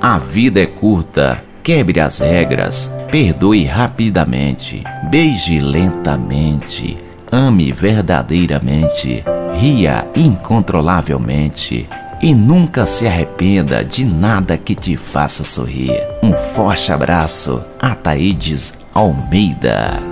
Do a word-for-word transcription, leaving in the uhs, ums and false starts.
A vida é curta, quebre as regras, perdoe rapidamente, beije lentamente, ame verdadeiramente, ria incontrolavelmente e nunca se arrependa de nada que te faça sorrir. Um forte abraço, Ataídes Almeida.